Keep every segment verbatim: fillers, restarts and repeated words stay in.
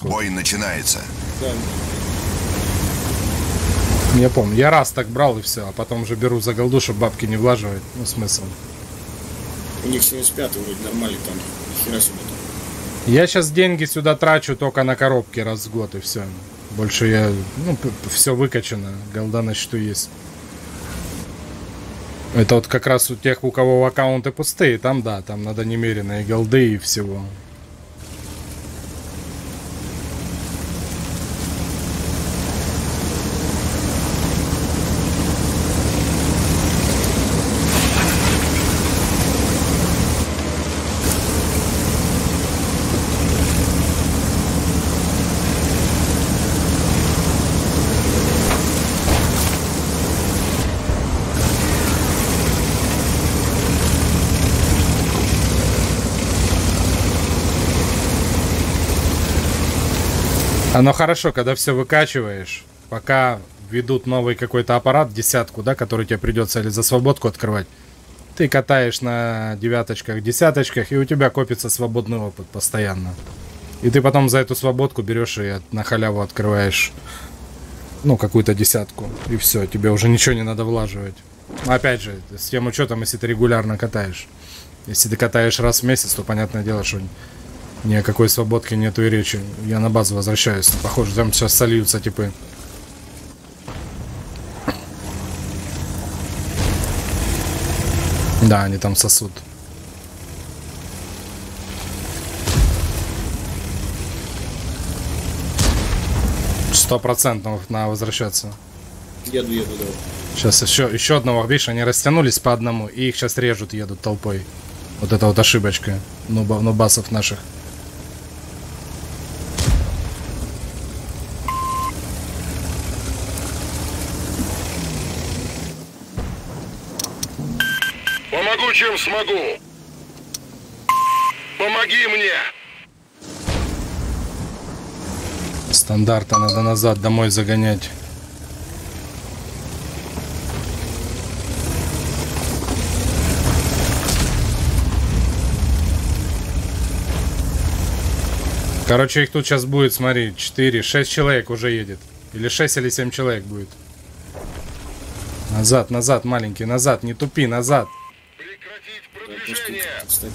тут. Бой начинается. Да. Я помню, я раз так брал и все, а потом уже беру за голду, чтобы бабки не влаживать. Ну, смысл. У них семьдесят пятый вроде нормальный там. Хера себе там. Я сейчас деньги сюда трачу только на коробки раз в год и все. Больше я, ну, все выкачано, голда на счету есть. Это вот как раз у тех, у кого аккаунты пустые, там да, там надо немеренные голды и всего. Оно хорошо, когда все выкачиваешь, пока ведут новый какой-то аппарат, десятку, да, который тебе придется или за свободку открывать. Ты катаешь на девяточках, десяточках, и у тебя копится свободный опыт постоянно. И ты потом за эту свободку берешь и на халяву открываешь, ну, какую-то десятку. И все, тебе уже ничего не надо влаживать. Но опять же, с тем учетом, если ты регулярно катаешь. Если ты катаешь раз в месяц, то понятное дело, что ни о какой свободке нету и речи. Я на базу возвращаюсь. Похоже, там сейчас сольются типы. Да, они там сосут. Сто процентов надо возвращаться. Еду, еду, да. Сейчас еще, еще одного, видишь, они растянулись по одному, и их сейчас режут, едут толпой. Вот это вот ошибочка нуба, нубасов наших. Помогу, чем смогу. Помоги мне. Стандарта надо назад домой загонять. Короче, их тут сейчас будет, смотри, четыре, шесть человек уже едет. Или шесть, или семь человек будет. Назад, назад, маленький, назад, не тупи, назад. Прекратить продвижение.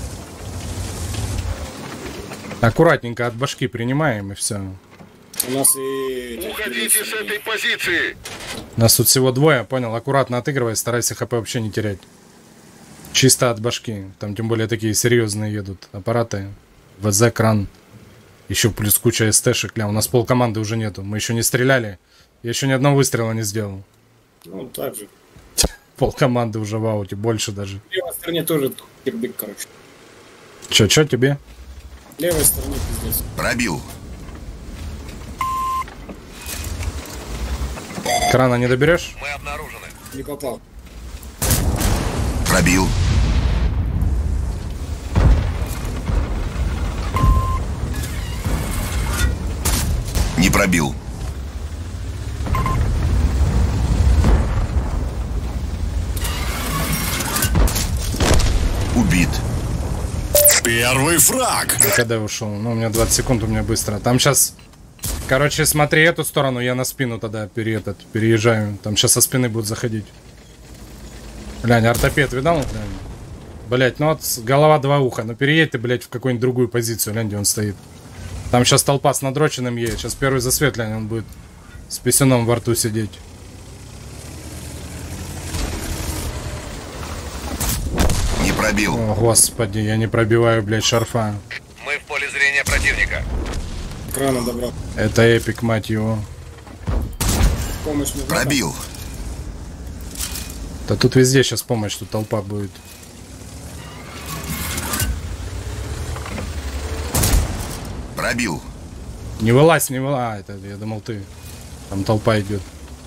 Аккуратненько от башки принимаем и все. У нас и... Уходите с этой позиции. Нас тут всего двое, понял? Аккуратно отыгрывай, старайся хп вообще не терять. Чисто от башки. Там тем более такие серьезные едут аппараты. ВЗ, кран. Еще плюс куча СТшек. Ля, у нас пол команды уже нету. Мы еще не стреляли. Я еще ни одного выстрела не сделал. Ну, так же. Пол команды уже в ауте, больше даже. В левой стороне тоже кирбик, короче. Че, че тебе? В левой стороне пиздец. Пробил. Крана не доберешь? Мы обнаружены. Не попал. Пробил. Не пробил. Убит. Первый фраг. Я когда ушел? Ну, у меня двадцать секунд, у меня быстро. Там сейчас... Короче, смотри эту сторону, я на спину тогда пере, этот, переезжаю. Там сейчас со спины будут заходить. Глянь, ортопед видал? Блять, ну вот голова два уха. Ну переедь ты, блять, в какую-нибудь другую позицию. Глянь, где он стоит. Там сейчас толпа с надроченным едет. Сейчас первый засвет, глянь, он будет с писюном во рту сидеть. Не пробил. О, господи, я не пробиваю, блять, шарфа. Мы в поле зрения противника. Крана добрал. Это эпик, мать его. Помощь нужна. Пробил. Да тут везде сейчас помощь, тут толпа будет. Пробил. Не вылазь, не вылазь. А, это, я думал, ты. Там толпа идет.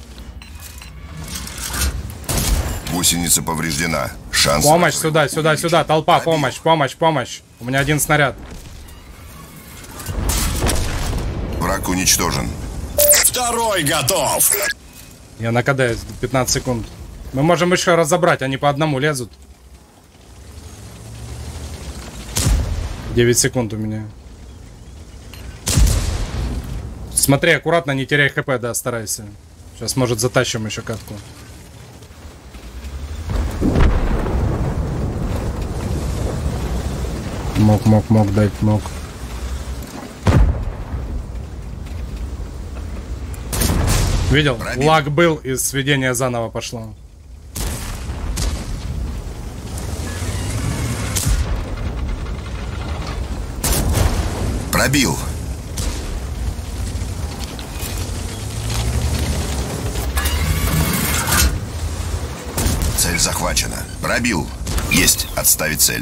Гусеница повреждена. Шанс. Помощь сюда, сюда, сюда. Толпа, помощь, помощь, помощь. У меня один снаряд. Враг уничтожен. Второй готов. Я на КД пятнадцать секунд. Мы можем еще разобрать, они по одному лезут. девять секунд у меня. Смотри, аккуратно, не теряй хп, да, старайся. Сейчас, может, затащим еще катку. Мог, мог, мог дать, мог. Видел? Пробил. Лаг был, и сведение заново пошло. Пробил. Цель захвачена. Пробил. Есть. Отставить цель.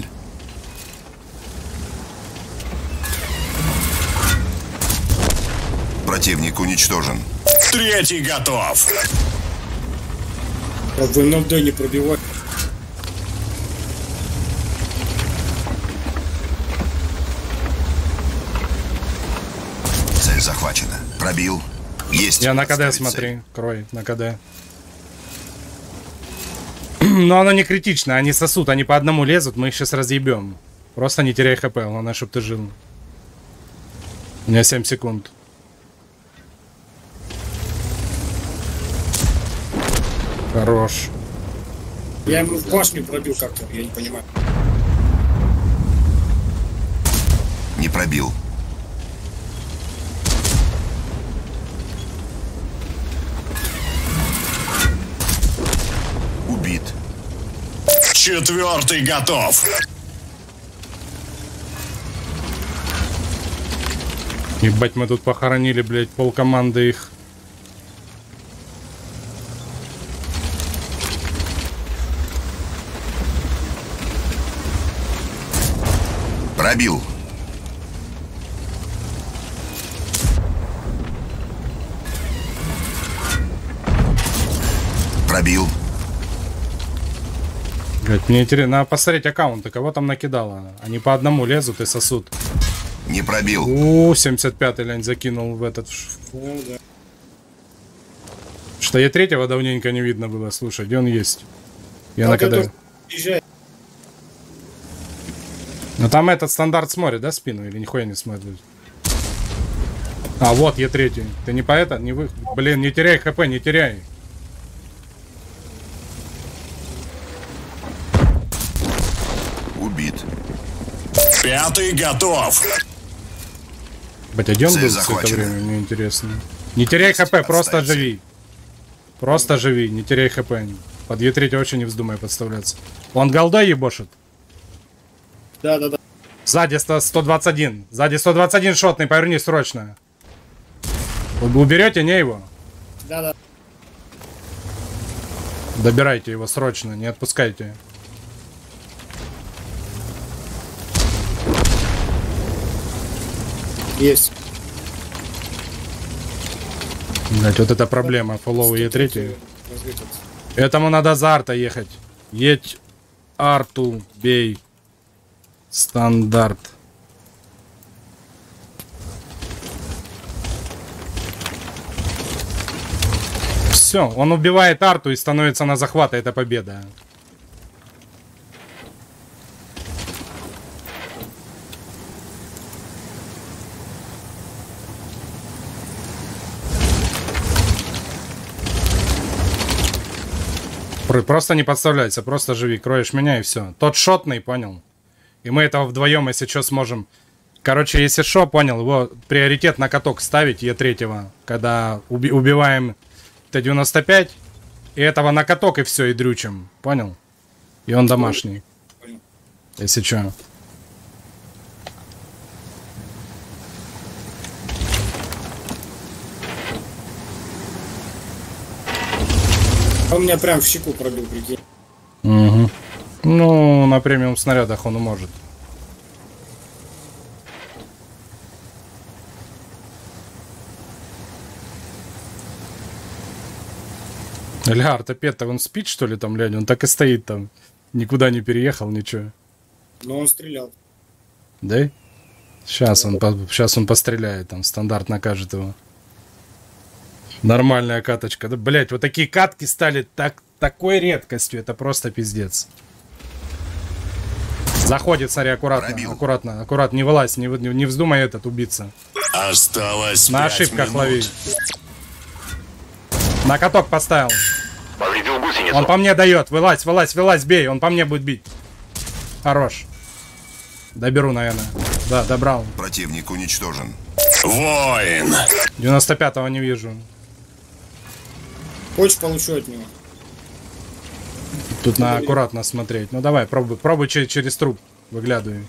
Противник уничтожен. Третий готов. А в эн эл дэ не пробивать. Цель захвачена. Пробил. Есть. Я на КД Отставить смотри, цель. крой, на КД. Но оно не критично, они сосут, они по одному лезут, мы их сейчас разъебем. Просто не теряй хп, главное, чтобы ты жил. У меня семь секунд. Хорош. Я ему в башню пробил как-то, я не понимаю. Не пробил. Убит. Четвертый готов. Ебать, мы тут похоронили, блядь, полкоманды их. Пробил. Пробил. Блядь, мне интересно, надо посмотреть аккаунты, кого там накидало. Они по одному лезут и сосут. Не пробил. У, семьдесят пятый лянь закинул в этот. Ну, да. Что я третьего давненько не видно было. Слушай, где он есть? Я Так, на это КД. приезжай. Ну там этот стандарт смотрит, да, спину? Или нихуя не смотрит? А, вот Е три. Ты не по это? Не вы... Блин, не теряй хп, не теряй. Убит. Пятый готов. Блять, а где он Цель был все это захвачена. время? Мне интересно. Не теряй Есть, хп, просто отставить. живи. Просто живи, не теряй хп. Под Е три вообще не вздумай подставляться. Он голдой ебошит. Да, да, да. Сзади сто- сто двадцать один. Сзади сто двадцать один шотный, поверни срочно. Вы уберете, не его? Да, да. Добирайте его срочно, не отпускайте. Есть. Блять, вот это проблема. Фоллоу Е три. Развитие. Этому надо за арта ехать. Едь арту, бей. Стандарт. Все, он убивает арту и становится на захват, и это победа. Про- Просто не подставляйся, просто живи, кроешь меня и все. Тот шотный, понял? И мы этого вдвоем, если что, сможем. Короче, если что, понял, его приоритет на каток ставить Е три, когда уби- убиваем Т девяносто пять, и этого на каток и все, и дрючим, понял? И он домашний. Понял. Если что. А у меня прям в щеку пробил, прикинь. Угу. Ну, на премиум снарядах он может. Ля, ортопед-то он спит, что ли, там, лянь? Он так и стоит там. Никуда не переехал, ничего. Но он стрелял. Да? Сейчас он, по- сейчас он постреляет, там, стандарт накажет его. Нормальная каточка. Да, блять, вот такие катки стали так, такой редкостью. Это просто пиздец. Заходит, смотри, аккуратно, Пробил. аккуратно, аккуратно, не вылазь, не, вы- не вздумай этот убиться. Осталось На пять ошибках минут. лови. На каток поставил. Повредил гусеницу. Он по мне дает. Вылазь, вылазь, вылазь, бей. Он по мне будет бить. Хорош. Доберу, наверное. Да, добрал. Противник уничтожен. Воин. девяносто пятого не вижу. Хочешь, получу от него. Тут надо аккуратно смотреть. Ну давай, пробуй. Пробуй через, через труп. Выглядывай.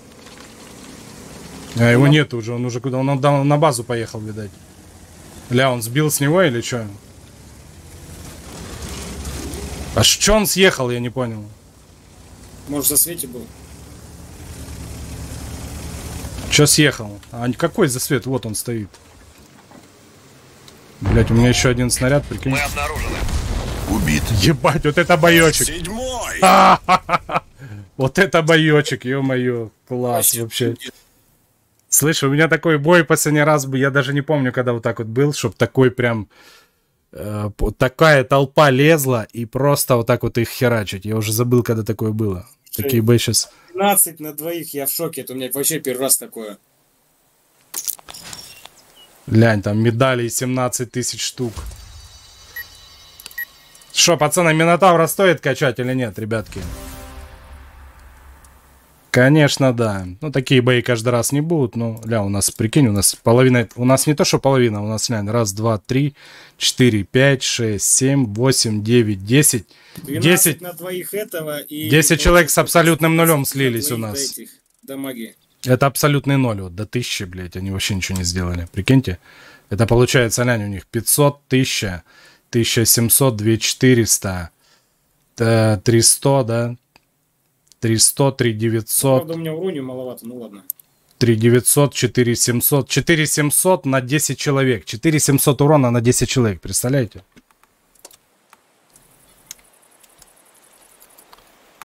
А его нет уже. Он уже куда? Он на, на базу поехал, видать. Ля, он сбил с него или что? А что он съехал, я не понял. Может, за свете был? Че съехал? А какой засвет? Вот он стоит. Блять, у меня еще один снаряд, прикинь. Мы обнаружены. Убит. Ебать, вот это боечек. Седьмой. Вот это боечек, ё-моё. Класс вообще. Слышь, у меня такой бой последний раз бы, я даже не помню, когда вот так вот был, чтоб такой прям э, такая толпа лезла и просто вот так вот их херачить. Я уже забыл, когда такое было. Такие бои сейчас. пятнадцать на двоих, я в шоке. Это у меня вообще первый раз такое. Глянь, там медалей семнадцать тысяч штук. Шо, пацаны, Минотавра стоит качать или нет, ребятки? Конечно, да. Ну, такие бои каждый раз не будут. Ну, ля, у нас, прикинь, у нас половина... У нас не то, что половина, у нас, глянь, раз, два, три, четыре, пять, шесть, семь, восемь, девять, десять. десять на двоих этого и... десять человек с абсолютным нулем слились у нас. Этих, дамаги. Это абсолютный ноль. Вот, до тысячи, блядь, они вообще ничего не сделали. Прикиньте. Это получается, глянь, у них пятьсот, тысяча, тысяча семьсот, две тысячи четыреста, триста, да? триста, три тысячи девятьсот. Правда, у меня уровня маловато, ну ладно. три тысячи девятьсот, четыре тысячи семьсот. четыре тысячи семьсот на десять человек. четыре тысячи семьсот урона на десять человек, представляете?